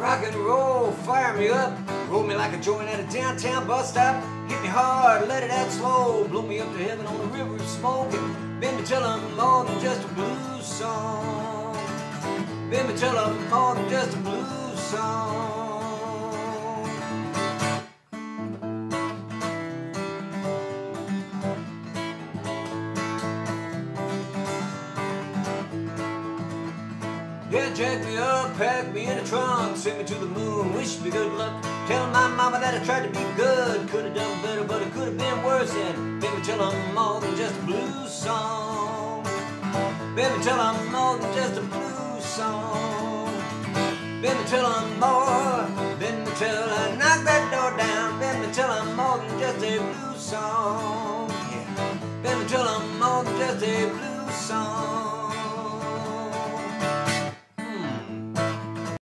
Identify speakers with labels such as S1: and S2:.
S1: Rock and roll, fire me up, roll me like a joint at a downtown bus stop. Hit me hard, let it out slow, blow me up to heaven on the river of smoke. And bend me till I'm more than just a blues song. Bend me till I'm more than just a blues song. Yeah, jack me up, pack me in a trunk, send me to the moon, wish me good luck. Tell my mama that I tried to be good, could have done better, but it could have been worse. And baby, tell I'm more than just a blues song. Baby, tell I'm more than just a blues song. Baby, tell I'm more, baby, tell I knock that door down. Baby, tell I'm more than just a blues song. Yeah, baby, tell I'm more than just a blues song.